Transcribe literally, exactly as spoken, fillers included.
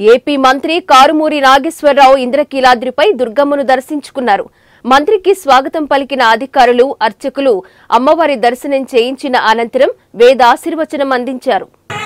AP మంత్రి కారుమూరి నాగేశ్వరరావు ఇంద్రకీలాద్రిపై దుర్గమ్మను దర్శించుకున్నారు. మంత్రికి స్వాగతం పలికిన అధికారులు, అర్చకులు అమ్మవారి దర్శనం చేయించిన అనంతరం వేదాశీర్వచనం అందించారు.